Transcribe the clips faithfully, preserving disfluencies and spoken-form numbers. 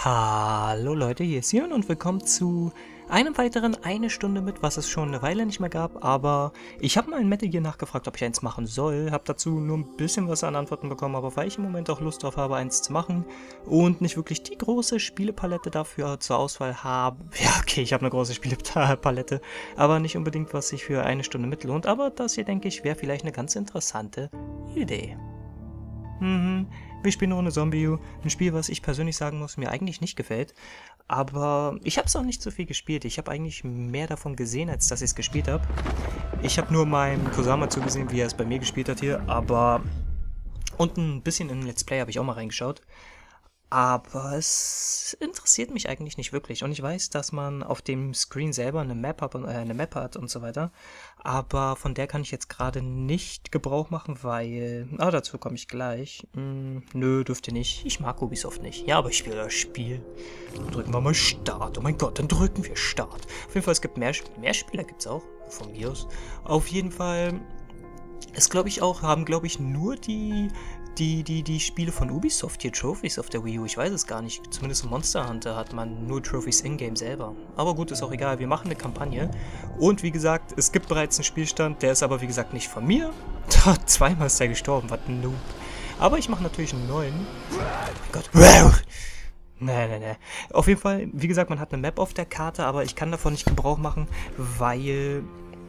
Hallo Leute, hier ist Sion und willkommen zu einem weiteren eine Stunde mit, was es schon eine Weile nicht mehr gab, aber ich habe mal in Metal Gear nachgefragt, ob ich eins machen soll, habe dazu nur ein bisschen was an Antworten bekommen, aber weil ich im Moment auch Lust drauf habe, eins zu machen und nicht wirklich die große Spielepalette dafür zur Auswahl habe, ja okay, ich habe eine große Spielepalette, aber nicht unbedingt, was sich für eine Stunde mit lohnt, aber das hier, denke ich, wäre vielleicht eine ganz interessante Idee. Mhm. Wir spielen eine Runde Zombie U, ein Spiel, was ich persönlich sagen muss, mir eigentlich nicht gefällt. Aber ich habe es auch nicht so viel gespielt. Ich habe eigentlich mehr davon gesehen, als dass ich es gespielt habe. Ich habe nur meinem Cousin mal zugesehen, wie er es bei mir gespielt hat hier. Aber und ein bisschen in Let's Play habe ich auch mal reingeschaut. Aber es interessiert mich eigentlich nicht wirklich. Und ich weiß, dass man auf dem Screen selber eine Map hat und, äh, eine Map hat und so weiter. Aber von der kann ich jetzt gerade nicht Gebrauch machen, weil... Ah, dazu komme ich gleich. Hm, nö, dürft ihr nicht. Ich mag Ubisoft nicht. Ja, aber ich spiele das Spiel. Dann drücken wir mal Start. Oh mein Gott, dann drücken wir Start. Auf jeden Fall, es gibt mehr, mehr Spieler, gibt es auch. Von mir aus. Auf jeden Fall... Es glaube ich auch, haben glaube ich nur die, die, die, die Spiele von Ubisoft hier Trophies auf der Wii U. Ich weiß es gar nicht. Zumindest in Monster Hunter hat man nur Trophies in-game selber. Aber gut, ist auch egal. Wir machen eine Kampagne. Und wie gesagt, es gibt bereits einen Spielstand. Der ist aber wie gesagt nicht von mir. Zweimal ist der gestorben. Was ein Noob. Aber ich mache natürlich einen neuen. Oh mein Gott. Nee, nee, nee. Auf jeden Fall, wie gesagt, man hat eine Map auf der Karte, aber ich kann davon nicht Gebrauch machen, weil...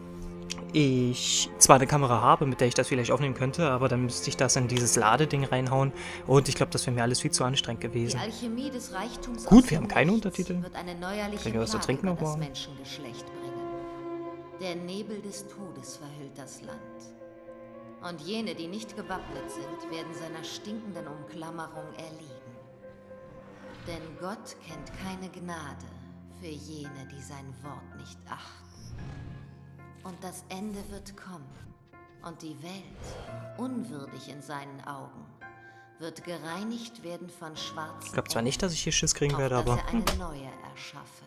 ich zwar eine Kamera habe, mit der ich das vielleicht aufnehmen könnte, aber dann müsste ich das in dieses Ladeding reinhauen und ich glaube, das wäre mir alles viel zu anstrengend gewesen. Die Alchemie des Reichtums Gut, wir haben keine Untertitel. Wird eine neuerliche Können wir was zu trinken noch Plage über machen? das Menschengeschlecht bringen. Der Nebel des Todes verhüllt das Land. Und jene, die nicht gewappnet sind, werden seiner stinkenden Umklammerung erliegen. Denn Gott kennt keine Gnade für jene, die sein Wort nicht achten. Und das Ende wird kommen. Und die Welt, unwürdig in seinen Augen, wird gereinigt werden von schwarzen Ich glaube zwar nicht, dass ich hier Schiss kriegen werde, auf, dass aber... er eine neue erschaffe.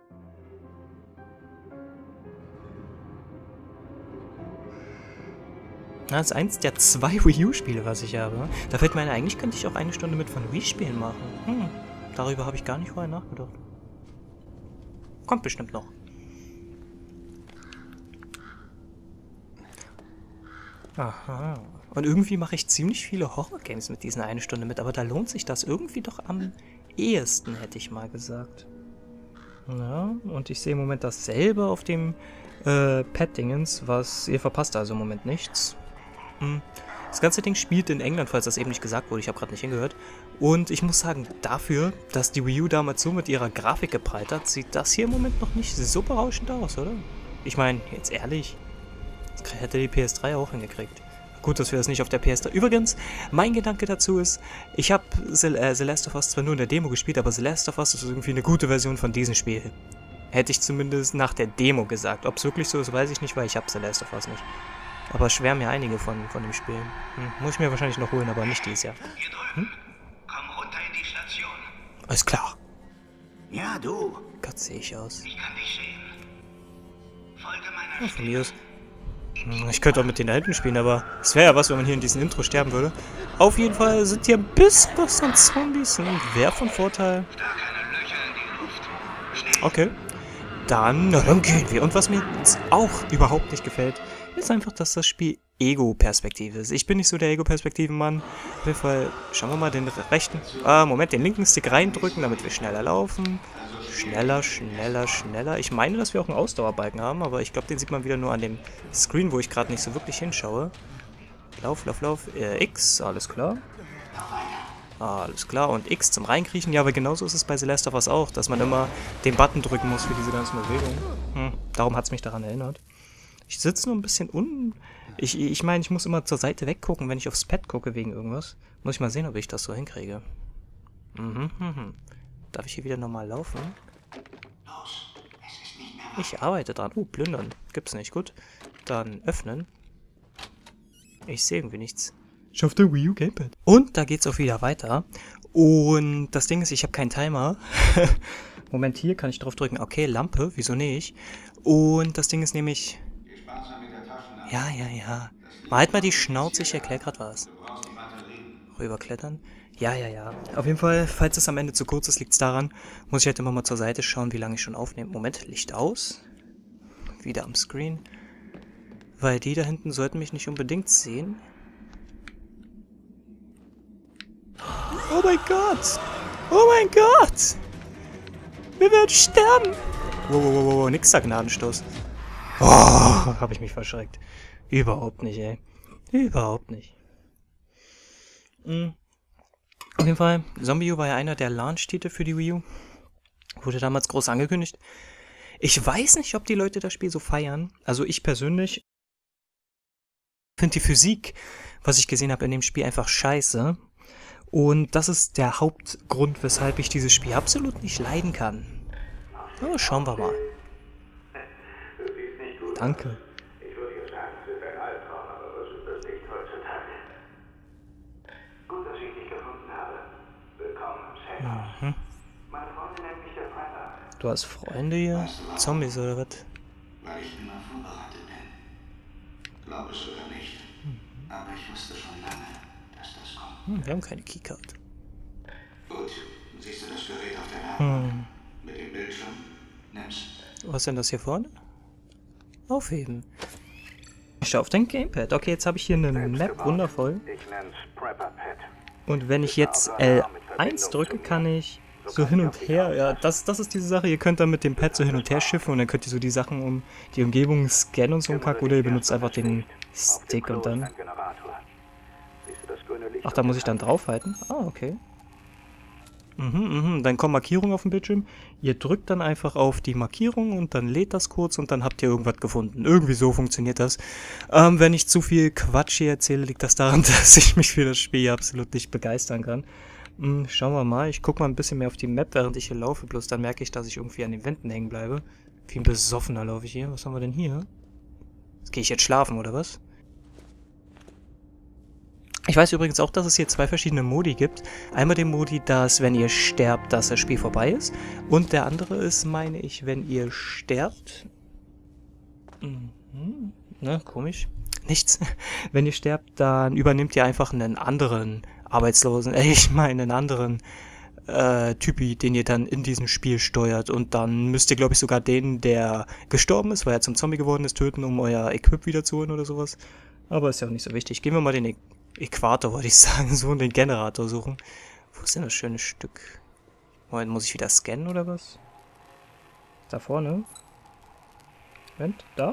Das ist eins der zwei Wii U-Spiele, was ich habe. Da fällt mir ein, eigentlich könnte ich auch eine Stunde mit von Wii-Spielen machen. Hm, darüber habe ich gar nicht vorher nachgedacht. Kommt bestimmt noch. Aha. Und irgendwie mache ich ziemlich viele Horror-Games mit diesen eine Stunde mit, aber da lohnt sich das irgendwie doch am ehesten, hätte ich mal gesagt. Ja, und ich sehe im Moment dasselbe auf dem äh, Pad-Dingens, was ihr verpasst also im Moment nichts. Hm. Das ganze Ding spielt in England, falls das eben nicht gesagt wurde, ich habe gerade nicht hingehört. Und ich muss sagen, dafür, dass die Wii U damals so mit ihrer Grafik geprallt hat, sieht das hier im Moment noch nicht so berauschend aus, oder? Ich meine, jetzt ehrlich... hätte die P S drei auch hingekriegt. Gut, dass wir das nicht auf der P S drei... Übrigens, mein Gedanke dazu ist, ich habe The, äh, The Last of Us zwar nur in der Demo gespielt, aber The Last of Us ist irgendwie eine gute Version von diesem Spiel. Hätte ich zumindest nach der Demo gesagt. Ob es wirklich so ist, weiß ich nicht, weil ich habe The Last of Us nicht. Aber schwärmen mir einige von, von dem Spiel. Hm, muss ich mir wahrscheinlich noch holen, aber nicht dieses Jahr. Hm? Komm runter in die Station. Alles klar. Ja, du. Gott, sehe ich aus. Ich kann dich sehen. Folge meiner Ja, von mir aus. Ich könnte auch mit den da hinten spielen, aber es wäre ja was, wenn man hier in diesem Intro sterben würde. Auf jeden Fall sind hier ein bisschen was an Zombies und wäre von Vorteil. Da keine Löcher in die Luft. Schnell. Okay. Dann, na, dann gehen wir. Und was mir jetzt auch überhaupt nicht gefällt, ist einfach, dass das Spiel Ego-Perspektive ist. Ich bin nicht so der Ego-Perspektiven-Mann. Auf jeden Fall schauen wir mal den rechten, ah, Moment, den linken Stick reindrücken, damit wir schneller laufen. Schneller, schneller, schneller. Ich meine, dass wir auch einen Ausdauerbalken haben, aber ich glaube, den sieht man wieder nur an dem Screen, wo ich gerade nicht so wirklich hinschaue. Lauf, lauf, lauf. Äh, X, alles klar. Alles klar. Und X zum Reinkriechen. Ja, aber genauso ist es bei The Last of Us auch, dass man immer den Button drücken muss für diese ganzen Bewegungen. Hm, darum hat es mich daran erinnert. Ich sitze nur ein bisschen un... Ich, ich meine, ich muss immer zur Seite weggucken, wenn ich aufs Pad gucke wegen irgendwas. Muss ich mal sehen, ob ich das so hinkriege. Mhm, mhm. Darf ich hier wieder normal laufen? Ich arbeite dran. Uh, plündern. Gibt's nicht. Gut. Dann öffnen. Ich sehe irgendwie nichts. Ich auf der Wii U Gamepad. Und da geht's auch wieder weiter. Und das Ding ist, ich habe keinen Timer. Moment, hier kann ich drauf drücken. Okay, Lampe. Wieso nicht? Und das Ding ist nämlich... Ja, ja, ja. Mal halt mal die Schnauze. Ich erkläre gerade was. Rüberklettern. Ja, ja, ja. Auf jeden Fall, falls es am Ende zu kurz ist, liegt es daran, muss ich halt immer mal zur Seite schauen, wie lange ich schon aufnehme. Moment, Licht aus. Wieder am Screen. Weil die da hinten sollten mich nicht unbedingt sehen. Oh mein Gott! Oh mein Gott! Wir werden sterben! Wow, wow, wow, wow, nix da Gnadenstoß. Oh, hab ich mich verschreckt. Überhaupt nicht, ey. Überhaupt nicht. Mhm. Auf jeden Fall, ZombiU war ja einer der Launch-Titel für die Wii U. Wurde damals groß angekündigt. Ich weiß nicht, ob die Leute das Spiel so feiern. Also ich persönlich finde die Physik, was ich gesehen habe in dem Spiel, einfach scheiße. Und das ist der Hauptgrund, weshalb ich dieses Spiel absolut nicht leiden kann. Aber schauen wir mal. Danke. Ich würde jetzt sagen, es ist ein Albtraum, aber was ist das nicht heutzutage? Gut, dass ich dich gefunden habe. Willkommen im Safe. Mhm. Meine Freundin nennt mich der Prepper. Du hast Freunde hier? Zombies oder was? Weil ich immer vorbereitet bin. Glaub es oder nicht. Aber ich wusste schon lange, dass das kommt. Hm, wir haben keine Keycard. Gut, siehst du das Gerät auf der Leinwand? Hm. Mit dem Bildschirm? Nimm's. Was ist denn das hier vorne? Aufheben. Ich schau auf dein Gamepad. Okay, jetzt habe ich hier eine Map, wundervoll. Ich nenn's Prepper Pad. Und wenn ich jetzt L eins drücke, kann ich so hin und her, ja, das, das ist diese Sache, ihr könnt dann mit dem Pad so hin und her schiffen und dann könnt ihr so die Sachen um die Umgebung scannen und so ein Kack, oder ihr benutzt einfach den Stick und dann... Ach, da muss ich dann draufhalten? Ah, okay. Mhm, mhm, dann kommen Markierungen auf dem Bildschirm. Ihr drückt dann einfach auf die Markierung und dann lädt das kurz und dann habt ihr irgendwas gefunden. Irgendwie so funktioniert das. Ähm, wenn ich zu viel Quatsch hier erzähle, liegt das daran, dass ich mich für das Spiel hier absolut nicht begeistern kann. Hm, schauen wir mal. Ich gucke mal ein bisschen mehr auf die Map, während ich hier laufe. Bloß dann merke ich, dass ich irgendwie an den Wänden hängen bleibe. Wie ein Besoffener laufe ich hier. Was haben wir denn hier? Jetzt gehe ich jetzt schlafen, oder was? Ich weiß übrigens auch, dass es hier zwei verschiedene Modi gibt. Einmal den Modi, dass, wenn ihr sterbt, dass das Spiel vorbei ist. Und der andere ist, meine ich, wenn ihr sterbt... Mhm. Ne, komisch. Nichts. Wenn ihr sterbt, dann übernimmt ihr einfach einen anderen Arbeitslosen, äh, ich meine einen anderen äh, Typi, den ihr dann in diesem Spiel steuert. Und dann müsst ihr, glaube ich, sogar den, der gestorben ist, weil er zum Zombie geworden ist, töten, um euer Equip wiederzuholen oder sowas. Aber ist ja auch nicht so wichtig. Gehen wir mal den e Äquator, wollte ich sagen, so, und den Generator suchen. Wo ist denn das schöne Stück? Moment, muss ich wieder scannen oder was? Da vorne? Moment, da?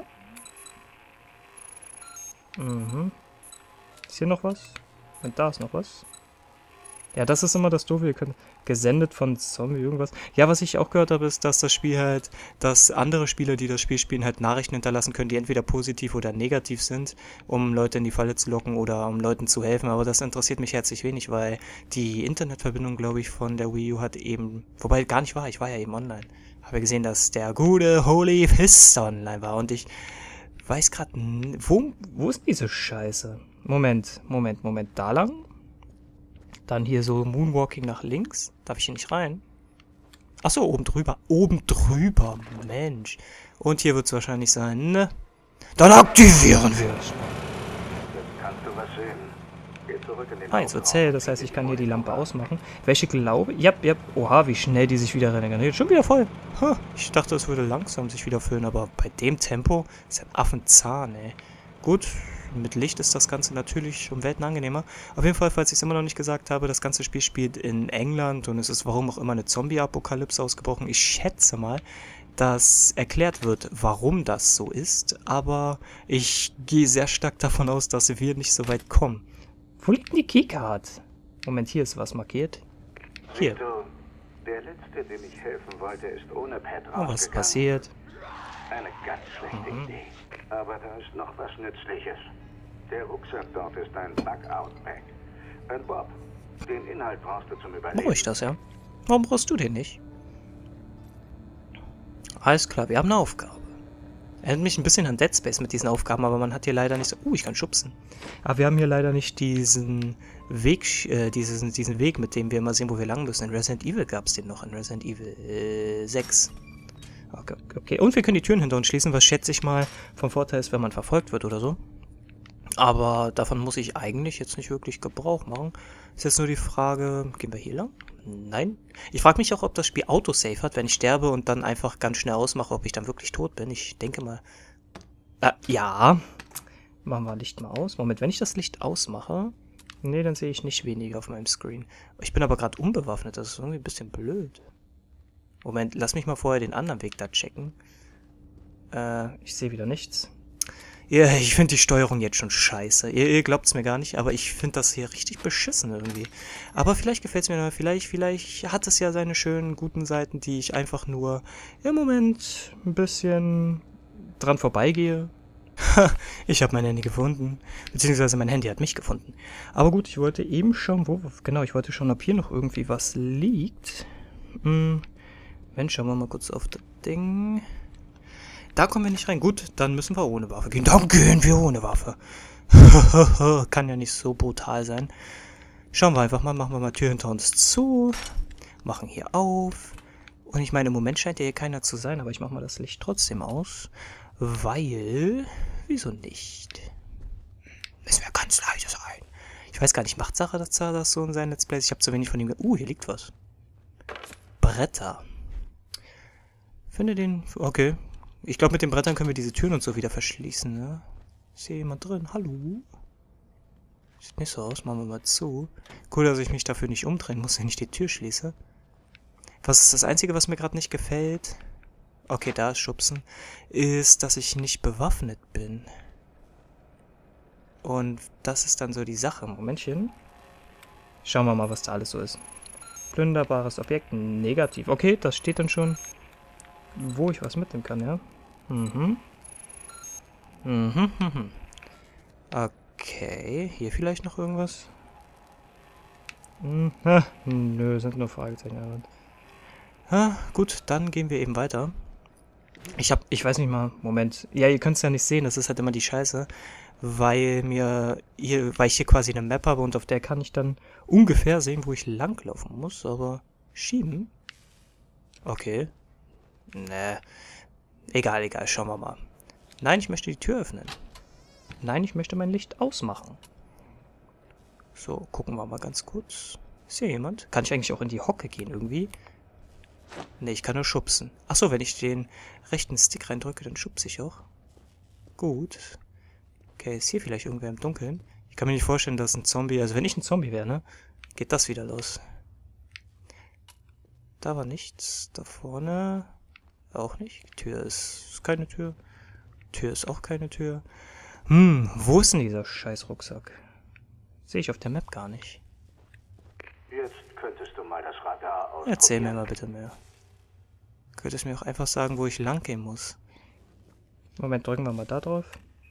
Mhm. Ist hier noch was? Und da ist noch was. Ja, das ist immer das Doofe. Ihr könnt gesendet von Zombie irgendwas. Ja, was ich auch gehört habe, ist, dass das Spiel halt, dass andere Spieler, die das Spiel spielen, halt Nachrichten hinterlassen können, die entweder positiv oder negativ sind, um Leute in die Falle zu locken oder um Leuten zu helfen. Aber das interessiert mich herzlich wenig, weil die Internetverbindung, glaube ich, von der Wii U hat eben, wobei gar nicht war, ich war ja eben online. Habe gesehen, dass der gute Holy Fist online war und ich weiß gerade, wo, wo ist diese Scheiße? Moment, Moment, Moment, da lang? Dann hier so Moonwalking nach links. Darf ich hier nicht rein? Achso, oben drüber. Oben drüber, Mensch. Und hier wird es wahrscheinlich sein, ne? Dann aktivieren wir es. Jetzt kannst du was sehen. Geh zurück in den Ah, jetzt wird's hell, das heißt, ich kann hier die Lampe ausmachen. Welche glaube ich? Ja, ja. Oha, wie schnell die sich wieder regeneriert. Schon wieder voll. Ha, ich dachte, es würde langsam sich wieder füllen, aber bei dem Tempo ist ein Affenzahn, ey. Gut, mit Licht ist das Ganze natürlich um Welten angenehmer. Auf jeden Fall, falls ich es immer noch nicht gesagt habe, das ganze Spiel spielt in England und es ist warum auch immer eine Zombie-Apokalypse ausgebrochen. Ich schätze mal, dass erklärt wird, warum das so ist, aber ich gehe sehr stark davon aus, dass wir nicht so weit kommen. Wo liegt denn die Keycard? Moment, hier ist was markiert. Hier. Siehst du, der Letzte, dem ich helfen wollte, ist ohne Pad Oh, was ist rausgegangen. passiert? Eine ganz schlechte Mhm. Idee. Aber da ist noch was Nützliches. Der Rucksack dort ist ein Bug-Out-Bag. Ein Bob. Den Inhalt brauchst du zum Überleben. Brauche ich das, ja? Warum brauchst du den nicht? Alles klar, wir haben eine Aufgabe. Erinnert mich ein bisschen an Dead Space mit diesen Aufgaben, aber man hat hier leider nicht so... Uh, ich kann schubsen. Aber wir haben hier leider nicht diesen Weg, äh, diesen, diesen Weg, mit dem wir immer sehen, wo wir lang müssen. In Resident Evil gab es den noch, in Resident Evil äh, sechs. Okay, okay, und wir können die Türen hinter uns schließen, was schätze ich mal vom Vorteil ist, wenn man verfolgt wird oder so. Aber davon muss ich eigentlich jetzt nicht wirklich Gebrauch machen. Ist jetzt nur die Frage, gehen wir hier lang? Nein. Ich frage mich auch, ob das Spiel Autosave hat, wenn ich sterbe und dann einfach ganz schnell ausmache, ob ich dann wirklich tot bin. Ich denke mal... Äh, ja. Machen wir Licht mal aus. Moment, wenn ich das Licht ausmache... Nee, dann sehe ich nicht weniger auf meinem Screen. Ich bin aber gerade unbewaffnet, das ist irgendwie ein bisschen blöd. Moment, lass mich mal vorher den anderen Weg da checken. Äh, ich sehe wieder nichts. Ja, ich finde die Steuerung jetzt schon scheiße. Ihr, ihr glaubt es mir gar nicht, aber ich finde das hier richtig beschissen irgendwie. Aber vielleicht gefällt es mir noch, vielleicht, vielleicht hat es ja seine schönen, guten Seiten, die ich einfach nur im Moment ein bisschen dran vorbeigehe. Ich habe mein Handy gefunden, beziehungsweise mein Handy hat mich gefunden. Aber gut, ich wollte eben schauen, wo, genau, ich wollte schauen, ob hier noch irgendwie was liegt. Hm, Mensch, schauen wir mal kurz auf das Ding. Da kommen wir nicht rein. Gut, dann müssen wir ohne Waffe gehen. Dann gehen wir ohne Waffe. Kann ja nicht so brutal sein. Schauen wir einfach mal, machen wir mal Tür hinter uns zu. Machen hier auf. Und ich meine, im Moment scheint ja hier keiner zu sein, aber ich mache mal das Licht trotzdem aus. Weil... Wieso nicht? Müssen wir ganz leise sein. Ich weiß gar nicht, macht Sache, dass er das so in seinen Let's Plays? Ich habe zu wenig von ihm... Uh, hier liegt was. Bretter. Finde den... Okay. Ich glaube, mit den Brettern können wir diese Türen und so wieder verschließen, ne? Ist hier jemand drin? Hallo? Sieht nicht so aus. Machen wir mal zu. Cool, dass ich mich dafür nicht umdrehen muss, wenn ich die Tür schließe. Was ist das Einzige, was mir gerade nicht gefällt? Okay, da ist Schubsen. Ist, dass ich nicht bewaffnet bin. Und das ist dann so die Sache. Momentchen. Schauen wir mal, was da alles so ist. Plünderbares Objekt. Negativ. Okay, das steht dann schon, wo ich was mitnehmen kann, ja? Mhm. Mhm, mhm. Okay, hier vielleicht noch irgendwas? Hm, ah, nö, sind nur Fragezeichen. Ah, gut, dann gehen wir eben weiter. Ich hab, ich weiß nicht mal, Moment. Ja, ihr könnt es ja nicht sehen, das ist halt immer die Scheiße. Weil mir hier, weil ich hier quasi eine Map habe und auf der kann ich dann ungefähr sehen, wo ich langlaufen muss, aber schieben? Okay. Ne. Egal, egal, schauen wir mal. Nein, ich möchte die Tür öffnen. Nein, ich möchte mein Licht ausmachen. So, gucken wir mal ganz kurz. Ist hier jemand? Kann ich eigentlich auch in die Hocke gehen irgendwie? Ne, ich kann nur schubsen. Achso, wenn ich den rechten Stick reindrücke, dann schubse ich auch. Gut. Okay, ist hier vielleicht irgendwer im Dunkeln? Ich kann mir nicht vorstellen, dass ein Zombie... Also wenn ich ein Zombie wäre, ne? Geht das wieder los. Da war nichts. Da vorne... Auch nicht. Tür ist, ist keine Tür. Tür ist auch keine Tür. Hm, wo ist denn dieser scheiß Rucksack? Sehe ich auf der Map gar nicht. Jetzt könntest du mal das Radar ausprobieren. Erzähl mir mal bitte mehr. Könntest du mir auch einfach sagen, wo ich lang gehen muss? Moment, drücken wir mal da drauf.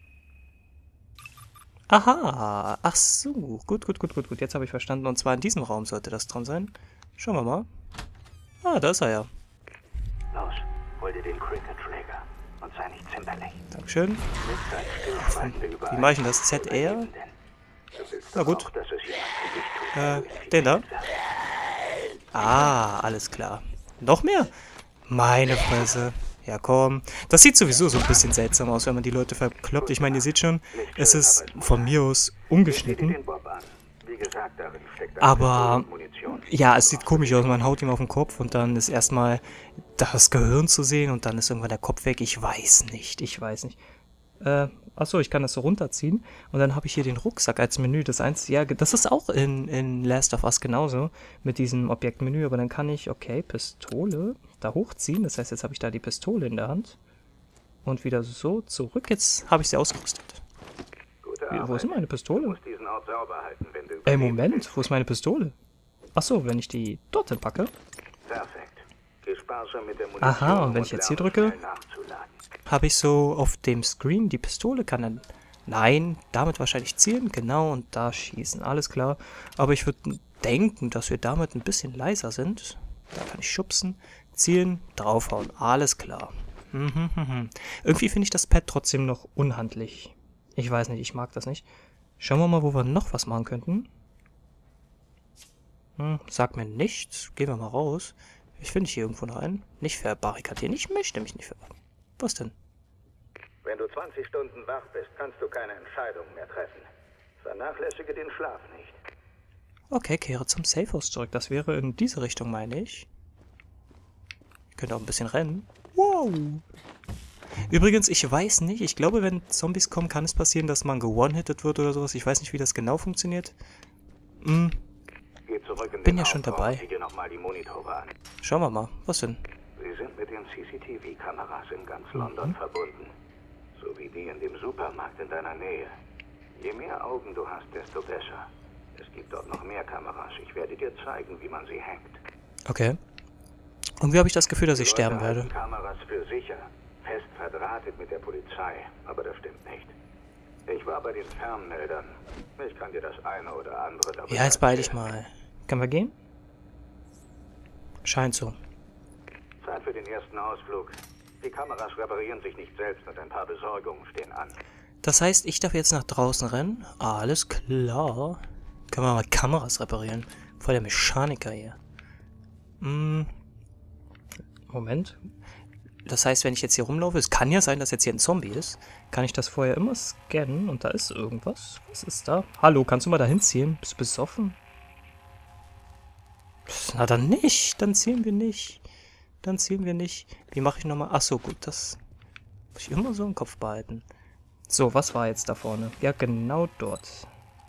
Aha, ach so. Gut, gut, gut, gut, gut. Jetzt habe ich verstanden. Und zwar in diesem Raum sollte das dran sein. Schauen wir mal. Ah, da ist er ja. Los, hol dir den Cricket-Träger und sei nicht zimperlich. Dankeschön. Ach, wie mache ich denn das? Z R? Na gut. Äh, den da. Ah, alles klar. Noch mehr? Meine Fresse. Ja, komm. Das sieht sowieso so ein bisschen seltsam aus, wenn man die Leute verkloppt. Ich meine, ihr seht schon, es ist von mir aus ungeschnitten. Aber, ja, es sieht komisch aus. Man haut ihm auf den Kopf und dann ist erstmal das Gehirn zu sehen und dann ist irgendwann der Kopf weg. Ich weiß nicht, ich weiß nicht. Äh, achso, ich kann das so runterziehen und dann habe ich hier den Rucksack als Menü. Das Einzige, ja, das ist auch in, in Last of Us genauso mit diesem Objektmenü, aber dann kann ich, okay, Pistole da hochziehen. Das heißt, jetzt habe ich da die Pistole in der Hand und wieder so zurück. Jetzt habe ich sie ausgerüstet. Wie, wo ist denn meine Pistole? Ey, Moment, wo ist meine Pistole? Achso, wenn ich die dorthin packe. Aha, und wenn ich jetzt hier drücke, habe ich so auf dem Screen die Pistole, kann dann, nein, damit wahrscheinlich zielen, genau, und da schießen, alles klar. Aber ich würde denken, dass wir damit ein bisschen leiser sind. Da kann ich schubsen, zielen, draufhauen, alles klar. Mhm, mhm. Irgendwie finde ich das Pad trotzdem noch unhandlich. Ich weiß nicht, ich mag das nicht. Schauen wir mal, wo wir noch was machen könnten. Hm, sag mir nichts, gehen wir mal raus. Ich finde hier irgendwo noch einen. Nicht verbarrikadieren, ich möchte mich nicht verbarrikadieren. Was denn? Wenn du zwanzig Stunden wach bist, kannst du keine Entscheidung mehr treffen. Vernachlässige den Schlaf nicht. Okay, kehre zum Safehouse zurück. Das wäre in diese Richtung, meine ich. Ich könnte auch ein bisschen rennen. Wow! Übrigens, ich weiß nicht, ich glaube, wenn Zombies kommen, kann es passieren, dass man ge-one-hitted wird oder sowas. Ich weiß nicht, wie das genau funktioniert. Hm. Geh zurück in Bin den ja schon Aufbau dabei. und sieh dir noch mal die Monitore an. Schauen wir mal. Was denn? Sie sind mit den C C T V-Kameras in ganz London Mhm. verbunden. So wie die in dem Supermarkt in deiner Nähe. Je mehr Augen du hast, desto besser. Es gibt dort noch mehr Kameras. Ich werde dir zeigen, wie man sie hängt. Okay. Irgendwie habe ich das Gefühl, dass ich Die sterben Leute werde. halten Kameras für sicher. Fest verdrahtet mit der Polizei. Aber das stimmt nicht. Ich war bei den Fernmeldern. Ich kann dir das eine oder andere darüber Ja, jetzt beeil dich erzählen. mal. Können wir gehen? Scheint so. Zeit für den ersten Ausflug. Die Kameras reparieren sich nicht selbst und ein paar Besorgungen stehen an. Das heißt, ich darf jetzt nach draußen rennen? Alles klar. Können wir mal Kameras reparieren. Voll der Mechaniker hier. Hm. Moment. Das heißt, wenn ich jetzt hier rumlaufe, es kann ja sein, dass jetzt hier ein Zombie ist, kann ich das vorher immer scannen und da ist irgendwas. Was ist da? Hallo, kannst du mal da hinziehen? Bist du besoffen? Na dann nicht. Dann ziehen wir nicht. Dann ziehen wir nicht. Wie mache ich nochmal? Achso, gut, das muss ich immer so im Kopf behalten. So, was war jetzt da vorne? Ja, genau dort.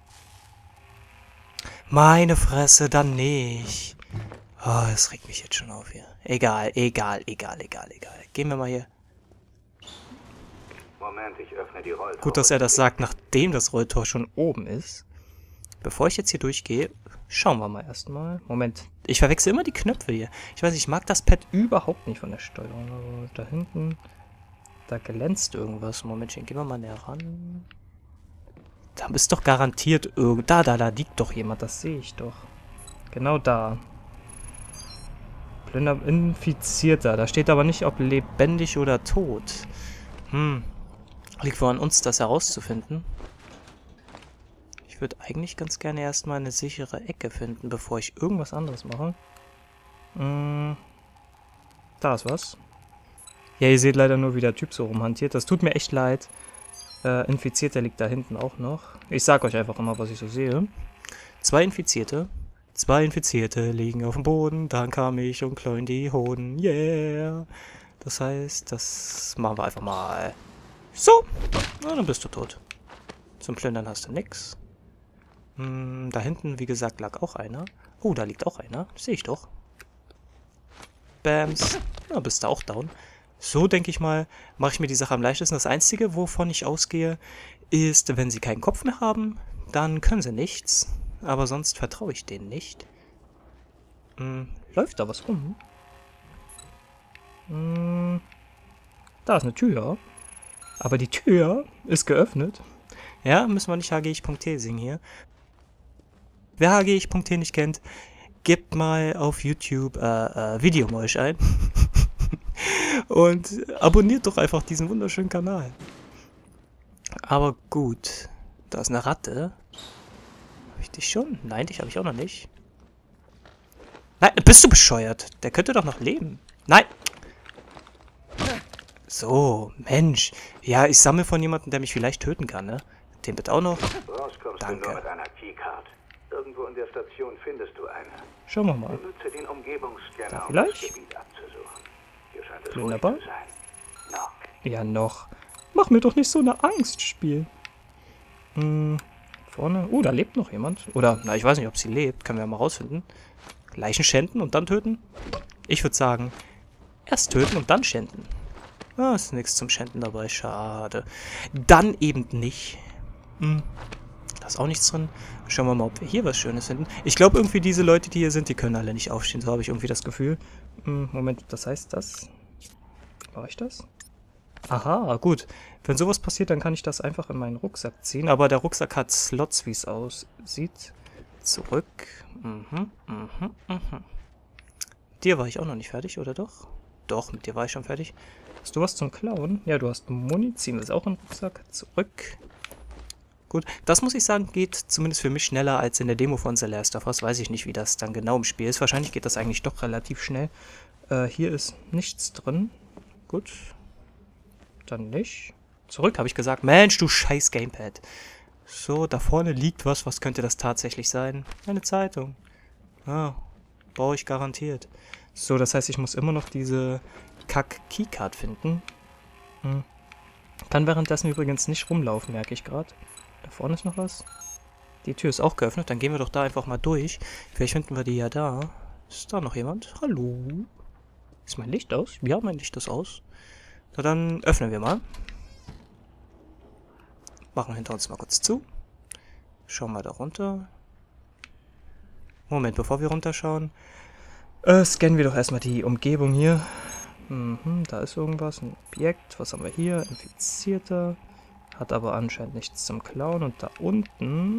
Meine Fresse, dann nicht. Oh, das regt mich jetzt schon auf hier. Egal, egal, egal, egal, egal. Gehen wir mal hier. Moment, ich öffne die Rolltore. Gut, dass er das sagt, nachdem das Rolltor schon oben ist. Bevor ich jetzt hier durchgehe, schauen wir mal erstmal. Moment, ich verwechsel immer die Knöpfe hier. Ich weiß, ich mag das Pad überhaupt nicht von der Steuerung. Also da hinten, da glänzt irgendwas. Momentchen, gehen wir mal näher ran. Da ist doch garantiert irgend... Da, da, da liegt doch jemand, das sehe ich doch. Genau da. Blinder Infizierter. Da steht aber nicht, ob lebendig oder tot. Hm. Liegt wohl an uns, das herauszufinden. Ich würde eigentlich ganz gerne erstmal eine sichere Ecke finden, bevor ich irgendwas anderes mache. Hm. Da ist was. Ja, ihr seht leider nur, wie der Typ so rumhantiert. Das tut mir echt leid. Äh, Infizierter liegt da hinten auch noch. Ich sag euch einfach immer, was ich so sehe. Zwei Infizierte. Zwei Infizierte liegen auf dem Boden. Dann kam ich und kleuen die Hoden. Yeah. Das heißt, das machen wir einfach mal. So. Na, dann bist du tot. Zum Plündern hast du nix. Hm, da hinten, wie gesagt, lag auch einer. Oh, da liegt auch einer. Sehe ich doch. Bams. Na, bist du auch down. So, denke ich mal, mache ich mir die Sache am leichtesten. Das Einzige, wovon ich ausgehe, ist, wenn sie keinen Kopf mehr haben, dann können sie nichts. Aber sonst vertraue ich denen nicht. Hm, läuft da was rum? Hm, da ist eine Tür. Aber die Tür ist geöffnet. Ja, müssen wir nicht H G ich.t singen hier. Wer H G ich.t nicht kennt, gebt mal auf YouTube äh, äh, Videomolch ein. Und abonniert doch einfach diesen wunderschönen Kanal. Aber gut. Da ist eine Ratte. Habe ich dich schon? Nein, dich habe ich auch noch nicht. Nein, bist du bescheuert? Der könnte doch noch leben. Nein! So, Mensch. Ja, ich sammle von jemandem, der mich vielleicht töten kann, ne? Den bitte auch noch. Rauskommst Danke. du nur mit einer Keycard. Irgendwo in der Station findest du eine. Schauen wir mal. Benutze den Umgebungsscanner, Da um vielleicht? das Gebiet abzusuchen. Hier scheint es Wunderbar. ruhig zu sein. Noch. Ja, noch. Mach mir doch nicht so eine Angst, Spiel. Hm, vorne. Oh, da lebt noch jemand. Oder, na, ich weiß nicht, ob sie lebt. Können wir ja mal rausfinden. Leichen schänden und dann töten? Ich würde sagen, erst töten und dann schänden. Ah, ist nichts zum Schänden dabei. Schade. Dann eben nicht. Hm. Da ist auch nichts drin. Schauen wir mal, ob wir hier was Schönes finden. Ich glaube irgendwie, diese Leute, die hier sind, die können alle nicht aufstehen. So habe ich irgendwie das Gefühl. Hm, Moment, das heißt das? War ich das? Aha, gut. Wenn sowas passiert, dann kann ich das einfach in meinen Rucksack ziehen. Aber der Rucksack hat Slots, wie es aussieht. Zurück. Mhm, mhm, mhm. Dir war ich auch noch nicht fertig, oder doch? Doch, mit dir war ich schon fertig. Hast du was zum Klauen? Ja, du hast Munition. Das ist auch ein Rucksack. Zurück. Gut, das muss ich sagen, geht zumindest für mich schneller als in der Demo von The Last of Us. Weiß ich nicht, wie das dann genau im Spiel ist. Wahrscheinlich geht das eigentlich doch relativ schnell. Äh, hier ist nichts drin. Gut. Dann nicht. Zurück, habe ich gesagt. Mensch, du scheiß Gamepad. So, da vorne liegt was. Was könnte das tatsächlich sein? Eine Zeitung. Ah, brauche ich garantiert. So, das heißt, ich muss immer noch diese Kack-Keycard finden. Hm. Kann währenddessen übrigens nicht rumlaufen, merke ich gerade. Da vorne ist noch was. Die Tür ist auch geöffnet. Dann gehen wir doch da einfach mal durch. Vielleicht finden wir die ja da. Ist da noch jemand? Hallo? Ist mein Licht aus? Ja, mein Licht ist aus. Na, dann öffnen wir mal. Machen hinter uns mal kurz zu. Schauen wir da runter. Moment, bevor wir runterschauen, äh, scannen wir doch erstmal die Umgebung hier. Mhm, da ist irgendwas, ein Objekt. Was haben wir hier? Infizierter. Hat aber anscheinend nichts zum Klauen. Und da unten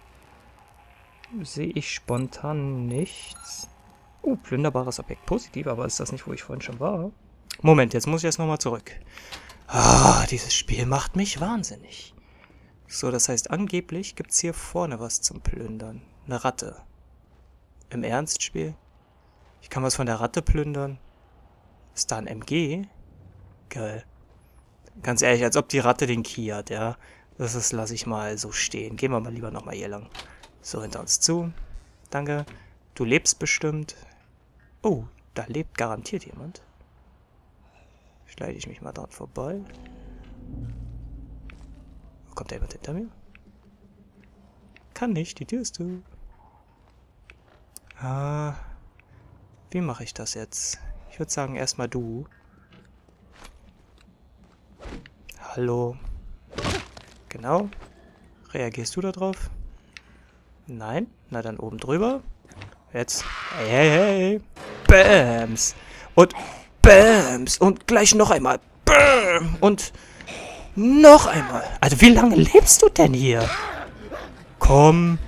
sehe ich spontan nichts. Oh, plünderbares Objekt. Positiv, aber ist das nicht, wo ich vorhin schon war? Moment, jetzt muss ich erst nochmal zurück. Ah, dieses Spiel macht mich wahnsinnig. So, das heißt, angeblich gibt es hier vorne was zum Plündern. Eine Ratte. Im Ernstspiel? Ich kann was von der Ratte plündern? Ist da ein M G? Geil. Ganz ehrlich, als ob die Ratte den Key hat, ja. Das ist, lasse ich mal so stehen. Gehen wir mal lieber nochmal hier lang. So, hinter uns zu. Danke. Du lebst bestimmt. Oh, da lebt garantiert jemand. Schleite ich mich mal dran vorbei. Kommt da jemand hinter mir? Kann nicht, die Tür ist zu. Ah, wie mache ich das jetzt? Ich würde sagen, erstmal du. Hallo. Genau. Reagierst du da drauf? Nein? Na dann oben drüber. Jetzt. Hey, hey, hey. Bams. Und Bams. Und gleich noch einmal. Bam. Und noch einmal. Also wie lange lebst du denn hier? Komm.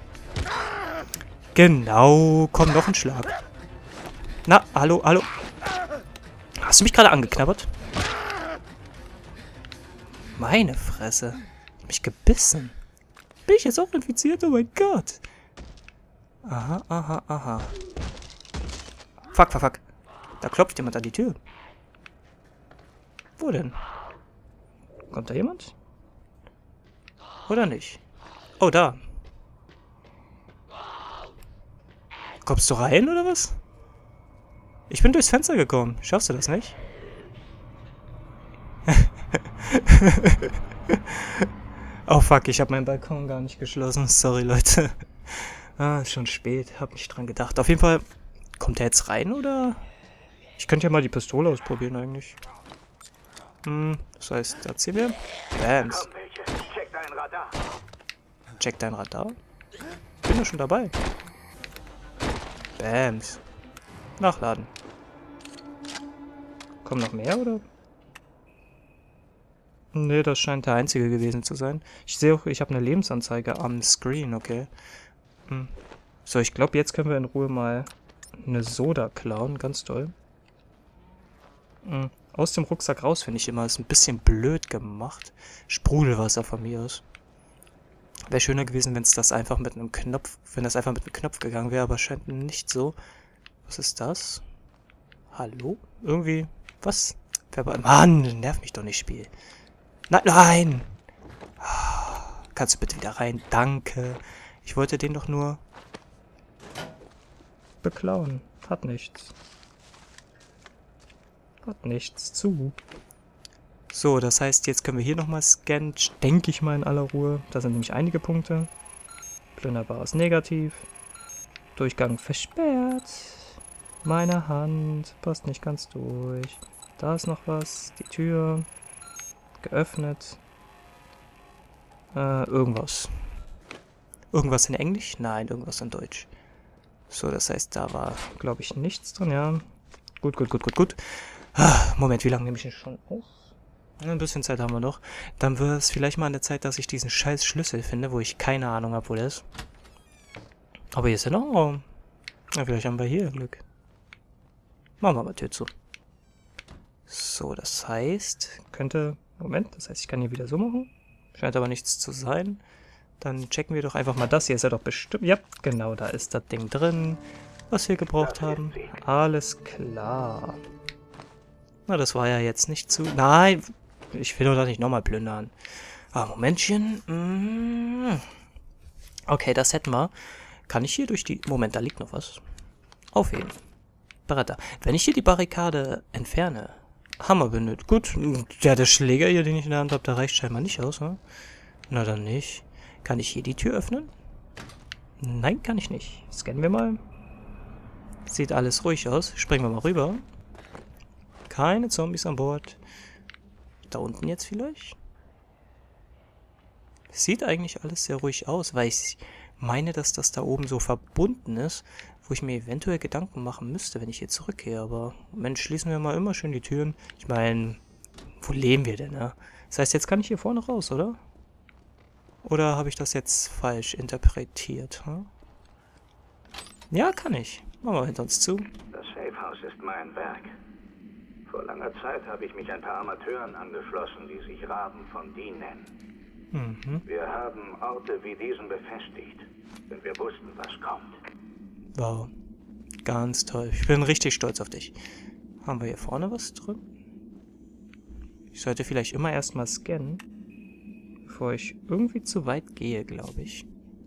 Genau. Komm, noch ein Schlag. Na, hallo, hallo. Hast du mich gerade angeknabbert? Meine Fresse. Mich gebissen. Bin ich jetzt auch infiziert? Oh mein Gott. Aha, aha, aha. Fuck, fuck, fuck. Da klopft jemand an die Tür. Wo denn? Kommt da jemand? Oder nicht? Oh, da. Kommst du rein, oder was? Ich bin durchs Fenster gekommen. Schaffst du das nicht? Oh fuck, ich habe meinen Balkon gar nicht geschlossen. Sorry, Leute. Ah, ist schon spät. Hab nicht dran gedacht. Auf jeden Fall, kommt er jetzt rein, oder? Ich könnte ja mal die Pistole ausprobieren, eigentlich. Hm, das heißt, erzähl mir. Bams. Check dein Radar. Check dein Radar? Bin ja schon dabei. Bams. Nachladen. Kommen noch mehr, oder? Nee, das scheint der einzige gewesen zu sein. Ich sehe auch, ich habe eine Lebensanzeige am Screen, okay. Hm. So, ich glaube, jetzt können wir in Ruhe mal eine Soda klauen. Ganz toll. Hm. Aus dem Rucksack raus, finde ich immer. Ist ein bisschen blöd gemacht. Sprudelwasser von mir aus. Wäre schöner gewesen, wenn es das einfach mit einem Knopf, wenn das einfach mit einem Knopf gegangen wäre, aber scheint nicht so. Was ist das? Hallo? Irgendwie. Was? Mann, nerv mich doch nicht, Spiel. Nein, nein! Kannst du bitte wieder rein? Danke. Ich wollte den doch nur beklauen. Hat nichts. Hat nichts zu. So, das heißt, jetzt können wir hier nochmal scannen. Denke ich mal in aller Ruhe. Da sind nämlich einige Punkte. Plünderbares negativ. Durchgang versperrt. Meine Hand passt nicht ganz durch. Da ist noch was. Die Tür. Geöffnet. Äh, irgendwas. Irgendwas in Englisch? Nein, irgendwas in Deutsch. So, das heißt, da war, glaube ich, nichts drin, ja. Gut, gut, gut, gut, gut. Ah, Moment, wie lange nehme ich denn schon auf? Ein bisschen Zeit haben wir noch. Dann wird es vielleicht mal an der Zeit, dass ich diesen scheiß Schlüssel finde, wo ich keine Ahnung habe, wo der ist. Aber hier ist ja noch ein Raum. Na, vielleicht haben wir hier Glück. Machen wir mal Tür zu. So, das heißt, könnte... Moment, das heißt, ich kann hier wieder so machen. Scheint aber nichts zu sein. Dann checken wir doch einfach mal das. Hier ist ja doch bestimmt... Ja, genau, da ist das Ding drin, was wir gebraucht haben. Alles klar. Na, das war ja jetzt nicht zu... Nein! ich will doch da nicht nochmal plündern. Ah, Momentchen. Mm. Okay, das hätten wir. Kann ich hier durch die... Moment, da liegt noch was. Aufheben. Bretter. Wenn ich hier die Barrikade entferne... Hammer benötigt. Gut, ja, der Schläger hier, den ich in der Hand habe, der reicht scheinbar nicht aus, ne? Na dann nicht. Kann ich hier die Tür öffnen? Nein, kann ich nicht. Scannen wir mal. Sieht alles ruhig aus. Springen wir mal rüber. Keine Zombies an Bord. Da unten jetzt vielleicht? Sieht eigentlich alles sehr ruhig aus, weil ich meine, dass das da oben so verbunden ist, wo ich mir eventuell Gedanken machen müsste, wenn ich hier zurückgehe. Aber Mensch, schließen wir mal immer schön die Türen. Ich meine, wo leben wir denn, ne? Das heißt, jetzt kann ich hier vorne raus, oder? Oder habe ich das jetzt falsch interpretiert? Hm? Ja, kann ich. Machen wir hinter uns zu. Das Safehouse ist mein Werk. Vor langer Zeit habe ich mich ein paar Amateuren angeschlossen, die sich Raben von Dean nennen. Mhm. Wir haben Orte wie diesen befestigt, denn wir wussten, was kommt. Wow. Ganz toll. Ich bin richtig stolz auf dich. Haben wir hier vorne was drin? Ich sollte vielleicht immer erstmal scannen, bevor ich irgendwie zu weit gehe, glaube ich.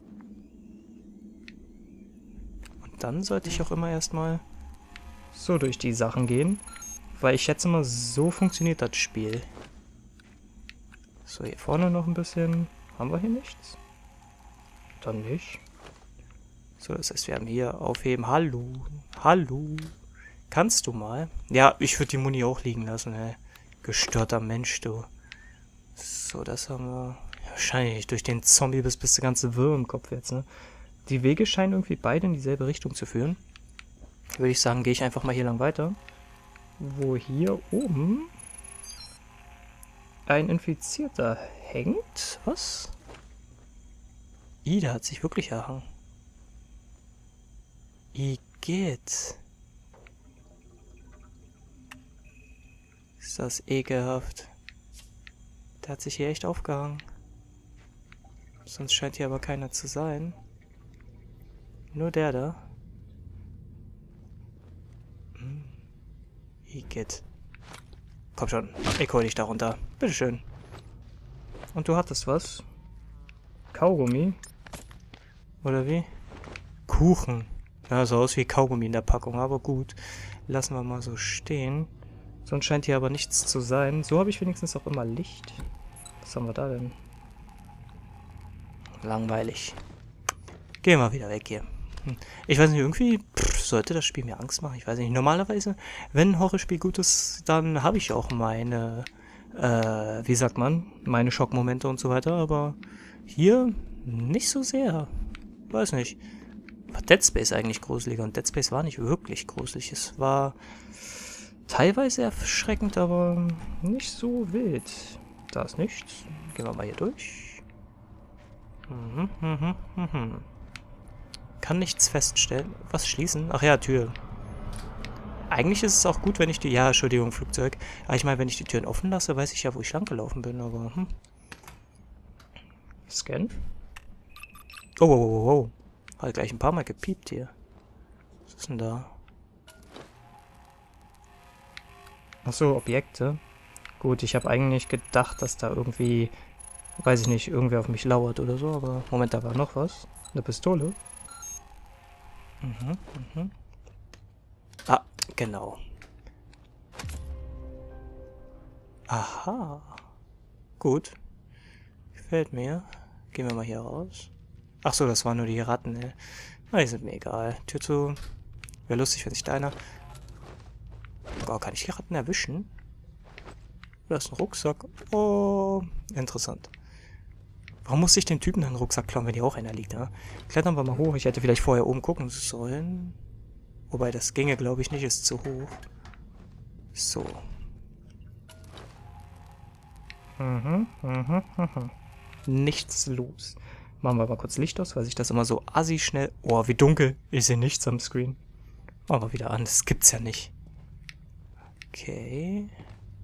Und dann sollte ich auch immer erstmal so durch die Sachen gehen, weil ich schätze mal, so funktioniert das Spiel. So, hier vorne noch ein bisschen. Haben wir hier nichts? Dann nicht. So, das heißt, wir haben hier aufheben. Hallo. Hallo. Kannst du mal? Ja, ich würde die Muni auch liegen lassen, ey. Gestörter Mensch, du. So, das haben wir... Wahrscheinlich durch den Zombie bist, bist du ganze Wirr im Kopf jetzt, ne? Die Wege scheinen irgendwie beide in dieselbe Richtung zu führen. Würde ich sagen, gehe ich einfach mal hier lang weiter. Wo hier oben ein Infizierter hängt. Was? I, der hat sich wirklich erhangen. Igitt. Ist das ekelhaft. Der hat sich hier echt aufgehangen. Sonst scheint hier aber keiner zu sein. Nur der da. Hm. Igitt. Komm schon, ich hol dich da runter. Bitteschön. Und du hattest was? Kaugummi? Oder wie? Kuchen. Ja, so aus wie Kaugummi in der Packung, aber gut. Lassen wir mal so stehen. Sonst scheint hier aber nichts zu sein. So habe ich wenigstens auch immer Licht. Was haben wir da denn? Langweilig. Gehen wir wieder weg hier. Hm. Ich weiß nicht, irgendwie pff, sollte das Spiel mir Angst machen. Ich weiß nicht. Normalerweise, wenn ein Horrorspiel gut ist, dann habe ich auch meine, äh, wie sagt man, meine Schockmomente und so weiter. Aber hier nicht so sehr. Weiß nicht. War Dead Space eigentlich gruseliger? Und Dead Space war nicht wirklich gruselig. Es war teilweise erschreckend, aber nicht so wild. Da ist nichts. Gehen wir mal hier durch. Mhm, mhm, mhm. Kann nichts feststellen. Was schließen? Ach ja, Tür. Eigentlich ist es auch gut, wenn ich die... Ja, Entschuldigung, Flugzeug. Aber ich meine, wenn ich die Türen offen lasse, weiß ich ja, wo ich lang gelaufen bin, aber... Hm. Scan? Oh, oh, oh, oh. Hat gleich ein paar Mal gepiept hier. Was ist denn da? Achso, Objekte. Gut, ich habe eigentlich gedacht, dass da irgendwie... Weiß ich nicht, irgendwer auf mich lauert oder so, aber... Moment, da war noch was. Eine Pistole. Mhm, mhm. Ah, genau. Aha. Gut. Gefällt mir. Gehen wir mal hier raus. Ach so, das waren nur die Ratten, ne? Na, die sind mir egal. Tür zu. Wäre lustig, wenn sich da einer... Oh, kann ich die Ratten erwischen? Da ist ein Rucksack. Oh, interessant. Warum muss ich den Typen dann einen Rucksack klauen, wenn hier auch einer liegt, ja? Klettern wir mal hoch. Ich hätte vielleicht vorher oben gucken sollen. Wobei, das ginge, glaube ich, nicht. Ist zu hoch. So. Mhm, mhm, mhm. Nichts los. Machen wir mal kurz Licht aus, weil sich das immer so assi schnell... Oh, wie dunkel. Ich sehe nichts am Screen. Machen wir wieder an. Das gibt's ja nicht. Okay.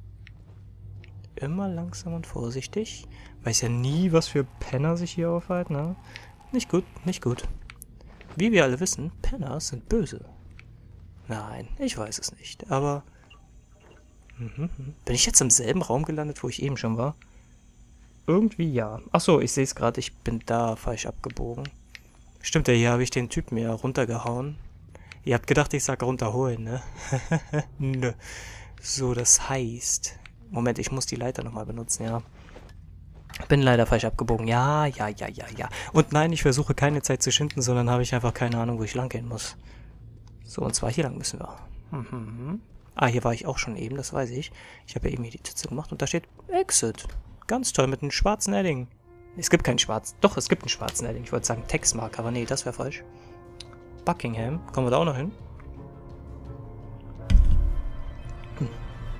Immer langsam und vorsichtig. Weiß ja nie, was für Penner sich hier aufhalten, ne? Nicht gut, nicht gut. Wie wir alle wissen, Penner sind böse. Nein, ich weiß es nicht, aber... Mhm. Bin ich jetzt im selben Raum gelandet, wo ich eben schon war? Irgendwie ja. Achso, ich sehe es gerade, ich bin da falsch abgebogen. Stimmt ja, hier habe ich den Typen ja runtergehauen. Ihr habt gedacht, ich sag runterholen, ne? Nö. So, das heißt... Moment, ich muss die Leiter nochmal benutzen, ja. Bin leider falsch abgebogen. Ja, ja, ja, ja, ja. Und nein, ich versuche keine Zeit zu schinden, sondern habe ich einfach keine Ahnung, wo ich lang gehen muss. So, und zwar hier lang müssen wir. Mhm. Ah, hier war ich auch schon eben, das weiß ich. Ich habe ja eben hier die Tütze gemacht und da steht Exit. Ganz toll, mit einem schwarzen Edding. Es gibt keinen schwarzen. Doch, es gibt einen schwarzen Edding. Ich wollte sagen Textmarker, aber nee, das wäre falsch. Buckingham. Kommen wir da auch noch hin? Hm.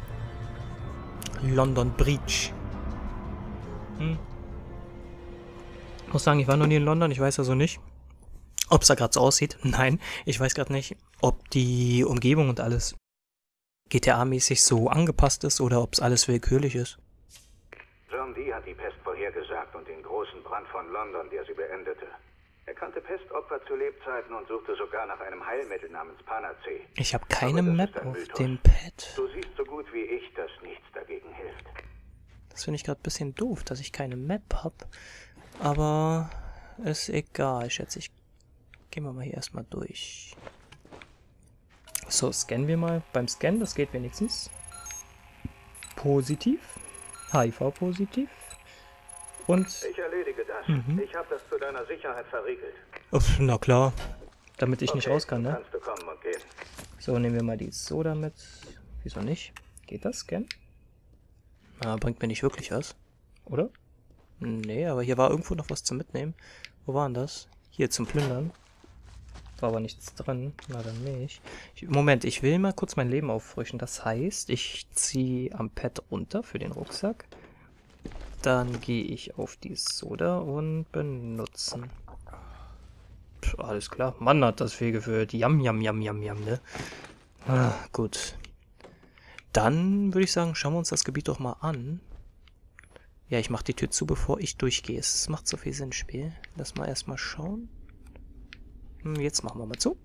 London Bridge. Hm. Ich muss sagen, ich war noch nie in London. Ich weiß also nicht, ob es da gerade so aussieht. Nein, ich weiß gerade nicht, ob die Umgebung und alles G T A-mäßig so angepasst ist oder ob es alles willkürlich ist. John Dee hat die Pest vorhergesagt und den großen Brand von London, der sie beendete. Er kannte Pestopfer zu Lebzeiten und suchte sogar nach einem Heilmittel namens Panacee. Ich habe keine Map auf Mythos. dem Pad. Du siehst so gut wie ich, dass nichts dagegen hilft. Das finde ich gerade ein bisschen doof, dass ich keine Map habe. Aber ist egal, schätze ich. Gehen wir mal hier erstmal durch. So, scannen wir mal. Beim Scannen, das geht wenigstens. Positiv. H I V-positiv. Und... Ich erledige das. Mhm. Ich habe das zu deiner Sicherheit verriegelt. Uff, na klar. Damit ich Okay, nicht raus kann, ne? kannst du kommen und gehen. So, nehmen wir mal die Soda mit. Wieso nicht? Geht das, Scan? Na, bringt mir nicht wirklich was. Oder? Nee, aber hier war irgendwo noch was zum Mitnehmen. Wo war denn das? Hier zum Plündern. War aber nichts drin. Na dann nicht. Ich, Moment, ich will mal kurz mein Leben auffrischen. Das heißt, ich ziehe am Pad runter für den Rucksack. Dann gehe ich auf die Soda und benutzen. Pff, alles klar. Mann, hat das viel gefühlt. Jam, jam, jam, jam, jam, ne? Ah, gut. Dann würde ich sagen, schauen wir uns das Gebiet doch mal an. Ja, ich mache die Tür zu, bevor ich durchgehe. Es macht so viel Sinn, Spiel. Lass mal erstmal schauen. Hm, jetzt machen wir mal zu.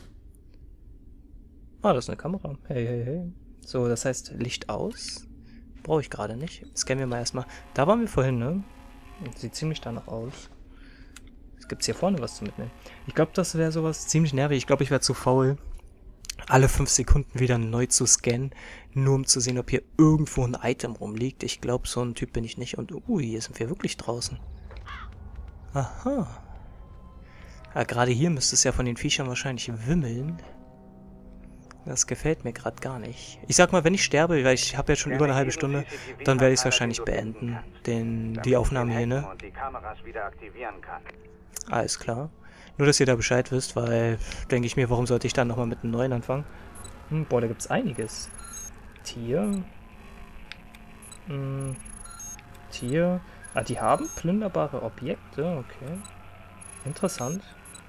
Ah, das ist eine Kamera. Hey, hey, hey. So, das heißt, Licht aus. Brauche ich gerade nicht. Scannen wir mal erstmal. Da waren wir vorhin, ne? Sieht ziemlich danach aus. Es gibt hier vorne was zu mitnehmen. Ich glaube, das wäre sowas ziemlich nervig. Ich glaube, ich wäre zu faul, alle fünf Sekunden wieder neu zu scannen, nur um zu sehen, ob hier irgendwo ein Item rumliegt. Ich glaube, so ein Typ bin ich nicht. Und ui, hier sind wir wirklich draußen. Aha. Ja, gerade hier müsste es ja von den Viechern wahrscheinlich wimmeln. Das gefällt mir gerade gar nicht. Ich sag mal, wenn ich sterbe, weil ich habe jetzt schon über eine halbe Stunde, dann werde ich es wahrscheinlich beenden, den, die Aufnahme hier, ne? Alles klar. Nur, dass ihr da Bescheid wisst, weil, denke ich mir, warum sollte ich dann nochmal mit einem neuen anfangen? Hm, boah, da gibt's einiges. Tier. Hm, Tier. Ah, die haben plünderbare Objekte, okay. Interessant.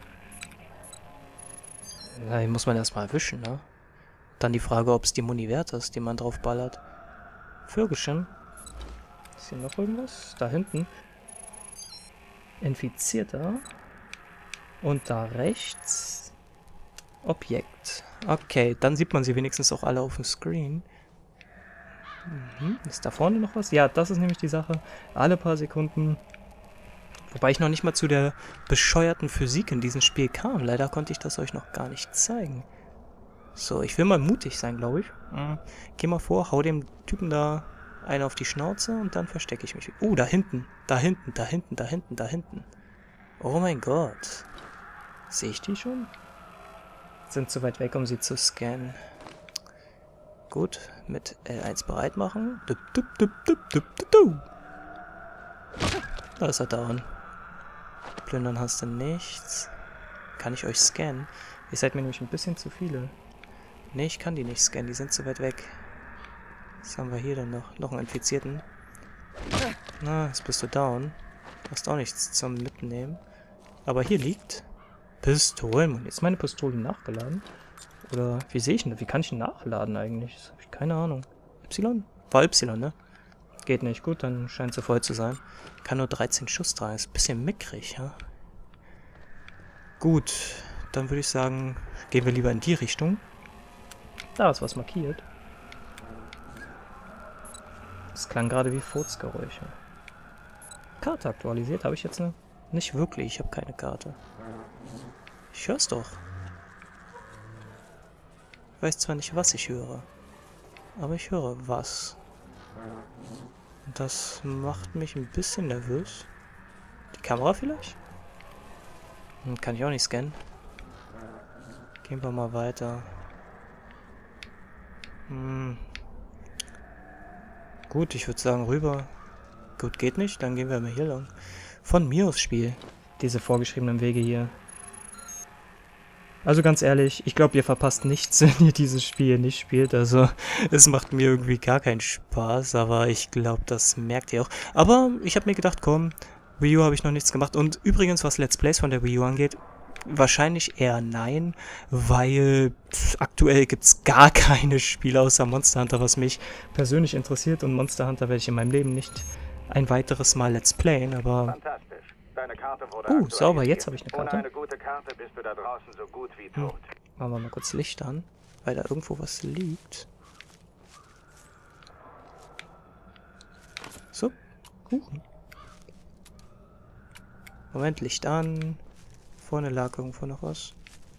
Ja, die muss man erstmal erwischen, ne? Dann die Frage, ob es die Muni wert ist, die man drauf ballert. Vögelchen. Ist hier noch irgendwas? Da hinten. Infizierter. Und da rechts. Objekt. Okay, dann sieht man sie wenigstens auch alle auf dem Screen. Mhm. Ist da vorne noch was? Ja, das ist nämlich die Sache. Alle paar Sekunden. Wobei ich noch nicht mal zu der bescheuerten Physik in diesem Spiel kam. Leider konnte ich das euch noch gar nicht zeigen. So, ich will mal mutig sein, glaube ich. Mhm. Geh mal vor, hau dem Typen da einen auf die Schnauze und dann verstecke ich mich. Uh, da hinten, da hinten, da hinten, da hinten, da hinten. Oh mein Gott. Sehe ich die schon? Sind zu weit weg, um sie zu scannen. Gut, mit L eins bereit machen. Du, du, du, du, du, du, du. Da ist er down. Plündern hast du nichts. Kann ich euch scannen? Ihr seid mir nämlich ein bisschen zu viele. Ne, ich kann die nicht scannen, die sind zu weit weg. Was haben wir hier denn noch? Noch einen Infizierten. Na, jetzt bist du down. Du hast auch nichts zum Mitnehmen. Aber hier liegt Pistolen. Ist meine Pistole nachgeladen? Oder wie sehe ich denn das? Wie kann ich ihn nachladen eigentlich? Das habe ich keine Ahnung. Y? War Y, ne? Geht nicht. Gut, dann scheint sie voll zu sein. Kann nur dreizehn Schuss tragen. Ist ein bisschen mickrig, ja? Gut, dann würde ich sagen, gehen wir lieber in die Richtung. Da ist was markiert. Das klang gerade wie Furzgeräusche. Karte aktualisiert. Habe ich jetzt eine? Nicht wirklich. Ich habe keine Karte. Ich hör's doch. Ich weiß zwar nicht, was ich höre. Aber ich höre was. Und das macht mich ein bisschen nervös. Die Kamera vielleicht? Hm, kann ich auch nicht scannen. Gehen wir mal weiter. Hm. Gut, ich würde sagen rüber. Gut, geht nicht, dann gehen wir mal hier lang. Von mir aus Spiel. Diese vorgeschriebenen Wege hier. Also ganz ehrlich, ich glaube, ihr verpasst nichts, wenn ihr dieses Spiel nicht spielt. Also, es macht mir irgendwie gar keinen Spaß, aber ich glaube, das merkt ihr auch. Aber ich habe mir gedacht, komm, Wii U habe ich noch nichts gemacht. Und übrigens, was Let's Plays von der Wii U angeht, wahrscheinlich eher nein, weil pff, aktuell gibt es gar keine Spiele außer Monster Hunter, was mich persönlich interessiert. Und Monster Hunter werde ich in meinem Leben nicht ein weiteres Mal Let's Playen, aber... Deine Karte wurde Uh, sauber, jetzt habe ich eine Karte. Ohne eine gute Karte bist du da draußen so gut wie tot. Hm. Machen wir mal kurz Licht an, weil da irgendwo was liegt. So, Kuchen. Moment, Licht an. Vorne lag irgendwo noch was.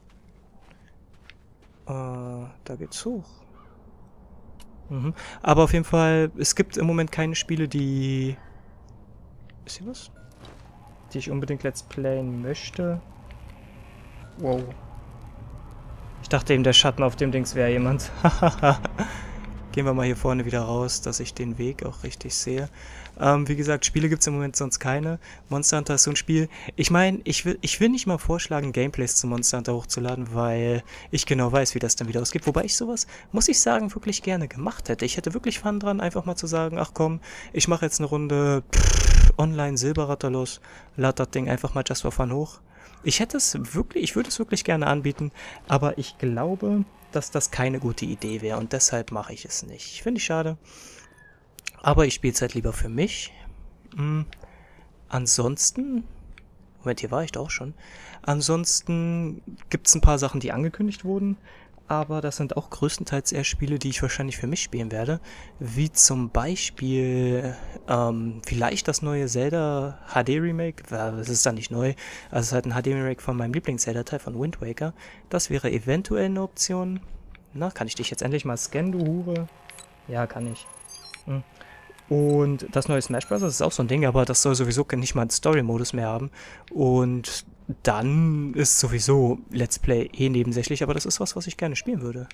Äh, da geht's hoch. Mhm. Aber auf jeden Fall, es gibt im Moment keine Spiele, die... Ist hier was? Die ich unbedingt Let's Playen möchte. Wow. Ich dachte eben, der Schatten auf dem Dings wäre jemand. Gehen wir mal hier vorne wieder raus, dass ich den Weg auch richtig sehe. Ähm, wie gesagt, Spiele gibt es im Moment sonst keine. Monster Hunter ist so ein Spiel. Ich meine, ich will, ich will nicht mal vorschlagen, Gameplays zu Monster Hunter hochzuladen, weil ich genau weiß, wie das dann wieder ausgeht. Wobei ich sowas, muss ich sagen, wirklich gerne gemacht hätte. Ich hätte wirklich Fun dran, einfach mal zu sagen, ach komm, ich mache jetzt eine Runde pff, online Silberratter los, lad das Ding einfach mal just for fun hoch. Ich hätte es wirklich, ich würde es wirklich gerne anbieten, aber ich glaube, dass das keine gute Idee wäre und deshalb mache ich es nicht. Finde ich schade. Aber ich spiele es halt lieber für mich. Hm. Ansonsten... Moment, hier war ich doch auch schon. Ansonsten gibt es ein paar Sachen, die angekündigt wurden. Aber das sind auch größtenteils eher Spiele, die ich wahrscheinlich für mich spielen werde. Wie zum Beispiel ähm, vielleicht das neue Zelda H D Remake. Das ist dann nicht neu. Also es ist halt ein H D Remake von meinem Lieblings-Zelda-Teil von Wind Waker. Das wäre eventuell eine Option. Na, kann ich dich jetzt endlich mal scannen, du Hure? Ja, kann ich. Hm. Und das neue Smash Bros. Ist auch so ein Ding, aber das soll sowieso nicht mal einen Story-Modus mehr haben. Und dann ist sowieso Let's Play eh nebensächlich, aber das ist was, was ich gerne spielen würde.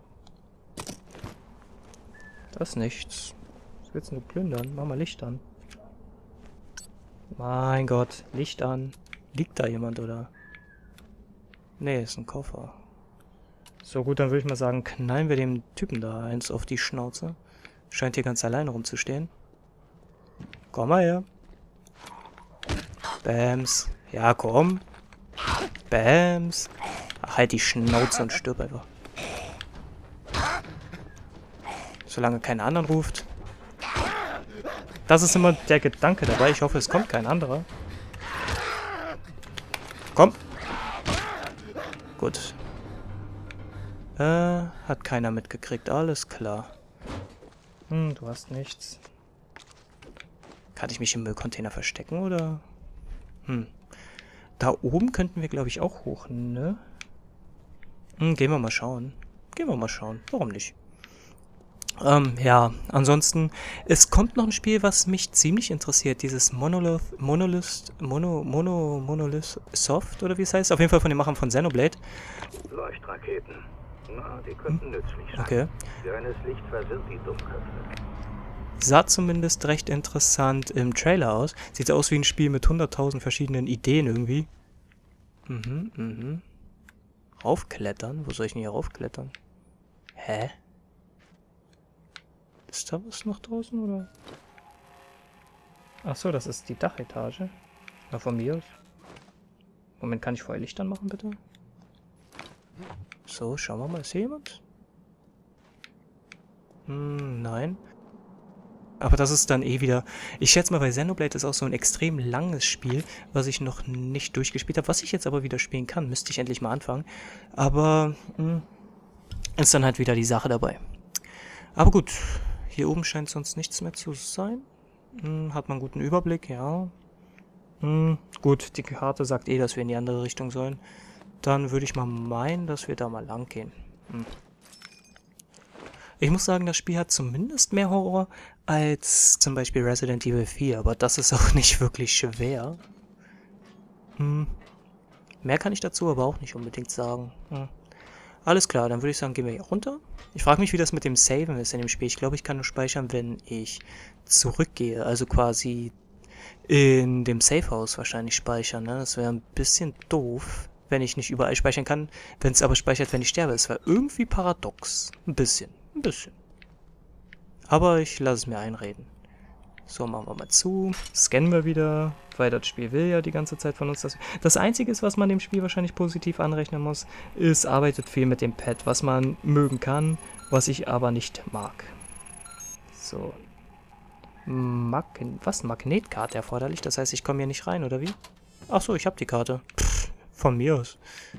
Das ist nichts. Was willst du plündern? Mach mal Licht an. Mein Gott, Licht an. Liegt da jemand, oder? Nee, ist ein Koffer. So gut, dann würde ich mal sagen, knallen wir dem Typen da eins auf die Schnauze. Scheint hier ganz alleine rumzustehen. Komm mal her. Bams. Ja, komm. Bams. Ach, halt die Schnauze und stirb einfach. Solange keiner anderen ruft. Das ist immer der Gedanke dabei. Ich hoffe, es kommt kein anderer. Komm. Gut. Äh, hat keiner mitgekriegt. Alles klar. Hm, du hast nichts. Kann ich mich im Müllcontainer verstecken, oder? Hm. Da oben könnten wir, glaube ich, auch hoch, ne? Hm, gehen wir mal schauen. Gehen wir mal schauen. Warum nicht? Ähm, ja, ansonsten, es kommt noch ein Spiel, was mich ziemlich interessiert. Dieses Monolith, Monolith, Mono, Mono, Monolith Soft, oder wie es heißt. Auf jeden Fall von den Machern von Xenoblade. Leuchtraketen. Na, die könnten hm. nützlich sein. Okay. Reines Licht verwirrt die Dummköpfe. Sah zumindest recht interessant im Trailer aus. Sieht aus wie ein Spiel mit hunderttausend verschiedenen Ideen irgendwie. Mhm, mhm. Raufklettern? Wo soll ich denn hier raufklettern? Hä? Ist da was noch draußen, oder? Ach so, das ist die Dachetage. Na, von mir aus. Moment, kann ich vorher Licht anmachen, bitte? So, schauen wir mal. Ist hier jemand? Hm, nein. Aber das ist dann eh wieder... Ich schätze mal, bei Xenoblade ist auch so ein extrem langes Spiel, was ich noch nicht durchgespielt habe. Was ich jetzt aber wieder spielen kann, müsste ich endlich mal anfangen. Aber... Mh, ist dann halt wieder die Sache dabei. Aber gut. Hier oben scheint sonst nichts mehr zu sein. Hm, hat man einen guten Überblick, ja. Hm, gut, die Karte sagt eh, dass wir in die andere Richtung sollen. Dann würde ich mal meinen, dass wir da mal lang gehen. Hm. Ich muss sagen, das Spiel hat zumindest mehr Horror als zum Beispiel Resident Evil vier, aber das ist auch nicht wirklich schwer. Hm. Mehr kann ich dazu aber auch nicht unbedingt sagen. Hm. Alles klar, dann würde ich sagen, gehen wir hier runter. Ich frage mich, wie das mit dem Saven ist in dem Spiel. Ich glaube, ich kann nur speichern, wenn ich zurückgehe. Also quasi in dem Safehouse wahrscheinlich speichern. Ne? Das wäre ein bisschen doof, wenn ich nicht überall speichern kann. Wenn es aber speichert, wenn ich sterbe. Das wäre irgendwie paradox. Ein bisschen. Ein bisschen. Aber ich lasse es mir einreden. So, machen wir mal zu. Scannen wir wieder, weil das Spiel will ja die ganze Zeit von uns. Das, das Einzige ist, was man dem Spiel wahrscheinlich positiv anrechnen muss, ist, arbeitet viel mit dem Pad, was man mögen kann, was ich aber nicht mag. So. Mag was? Magnetkarte erforderlich? Das heißt, ich komme hier nicht rein, oder wie? Ach so, ich habe die Karte. Pff, von mir aus.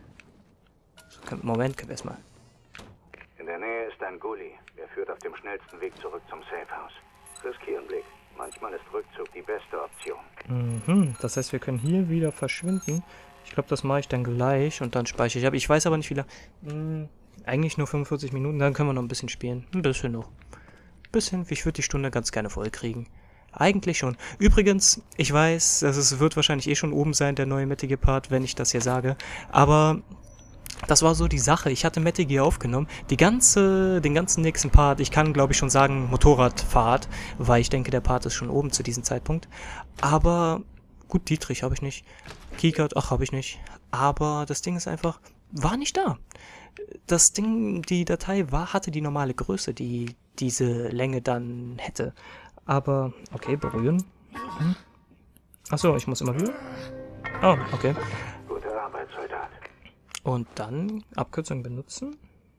So, Moment, erstmal. In der Nähe ist ein Gully. Er führt auf dem schnellsten Weg zurück zum Safehouse. Riskieren Blick. Manchmal ist Rückzug die beste Option. Mhm, das heißt, wir können hier wieder verschwinden. Ich glaube, das mache ich dann gleich und dann speichere ich ab. Ich weiß aber nicht, wie lange. Hm, eigentlich nur fünfundvierzig Minuten, dann können wir noch ein bisschen spielen. Ein bisschen noch. Ein bisschen, ich würde die Stunde ganz gerne voll kriegen. Eigentlich schon. Übrigens, ich weiß, es wird wahrscheinlich eh schon oben sein, der neue Metal Gear Part, wenn ich das hier sage. Aber das war so die Sache. Ich hatte Metal Gear aufgenommen. Die ganze, den ganzen nächsten Part, ich kann glaube ich schon sagen Motorradfahrt, weil ich denke, der Part ist schon oben zu diesem Zeitpunkt. Aber, gut, Dietrich habe ich nicht. Keycard, ach, habe ich nicht. Aber das Ding ist einfach, war nicht da. Das Ding, die Datei war, hatte die normale Größe, die diese Länge dann hätte. Aber, okay, berühren. Hm. Achso, ich muss immer wieder. Oh, okay. Gute Arbeit, Soldat. Und dann Abkürzung benutzen.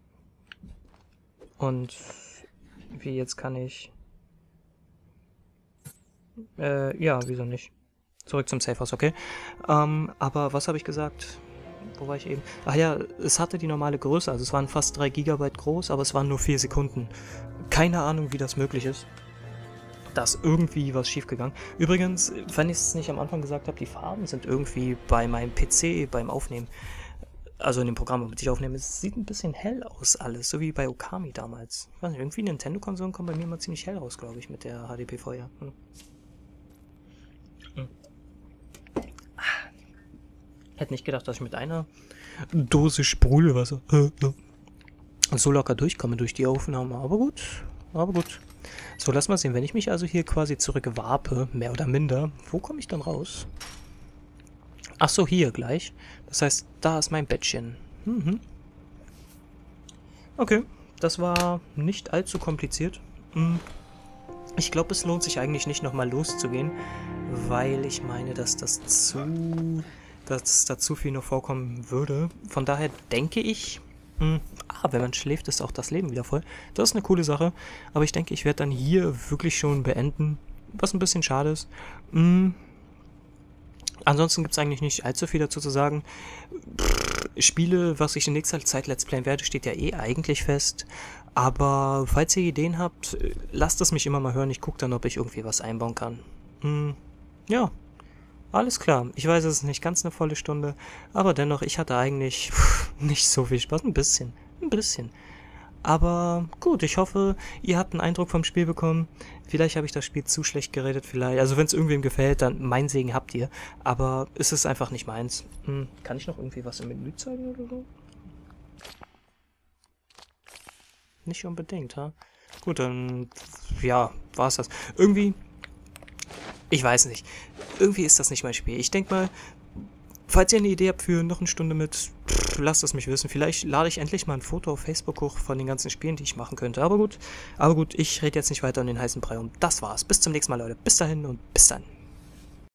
Und wie jetzt kann ich... Äh, ja, wieso nicht? Zurück zum Safehouse, okay. Ähm, aber was habe ich gesagt? Wo war ich eben? Ach ja, es hatte die normale Größe, also es waren fast drei Gigabyte groß, aber es waren nur vier Sekunden. Keine Ahnung, wie das möglich ist. Da ist irgendwie was schiefgegangen. Übrigens, wenn ich es nicht am Anfang gesagt habe, die Farben sind irgendwie bei meinem P C beim Aufnehmen, also in dem Programm, womit ich aufnehme, es sieht ein bisschen hell aus alles, so wie bei Okami damals. Ich weiß nicht, irgendwie Nintendo-Konsolen kommen bei mir immer ziemlich hell raus, glaube ich, mit der H D P V, ja. Hm. Hm. Hätte nicht gedacht, dass ich mit einer Dose Sprudelwasser so locker durchkomme durch die Aufnahme, aber gut, aber gut. So, lass mal sehen, wenn ich mich also hier quasi zurückwarpe, mehr oder minder, wo komme ich dann raus? Ach so, hier gleich. Das heißt, da ist mein Bettchen. Mhm. Okay, das war nicht allzu kompliziert. Ich glaube, es lohnt sich eigentlich nicht nochmal loszugehen, weil ich meine, dass das zu... dass da zu viel noch vorkommen würde. Von daher denke ich... Mh, ah, wenn man schläft, ist auch das Leben wieder voll. Das ist eine coole Sache. Aber ich denke, ich werde dann hier wirklich schon beenden. Was ein bisschen schade ist. Mh, Ansonsten gibt es eigentlich nicht allzu viel dazu zu sagen. Pff, Spiele, was ich in nächster Zeit Let's Playen werde, steht ja eh eigentlich fest. Aber falls ihr Ideen habt, lasst es mich immer mal hören. Ich gucke dann, ob ich irgendwie was einbauen kann. Hm, ja, alles klar. Ich weiß, es ist nicht ganz eine volle Stunde, aber dennoch, ich hatte eigentlich pff, nicht so viel Spaß. Ein bisschen, ein bisschen. Aber gut, ich hoffe, ihr habt einen Eindruck vom Spiel bekommen. Vielleicht habe ich das Spiel zu schlecht geredet, vielleicht. Also wenn es irgendwem gefällt, dann mein Segen habt ihr. Aber es ist einfach nicht meins. Hm, kann ich noch irgendwie was im Menü zeigen oder so? Nicht unbedingt, ha? Gut, dann, ja, war's das. Irgendwie, ich weiß nicht. Irgendwie ist das nicht mein Spiel. Ich denke mal, falls ihr eine Idee habt für noch eine Stunde mit, pff, lasst es mich wissen. Vielleicht lade ich endlich mal ein Foto auf Facebook hoch von den ganzen Spielen, die ich machen könnte. Aber gut, aber gut, ich rede jetzt nicht weiter um den heißen Brei um. Das war's. Bis zum nächsten Mal, Leute. Bis dahin und bis dann.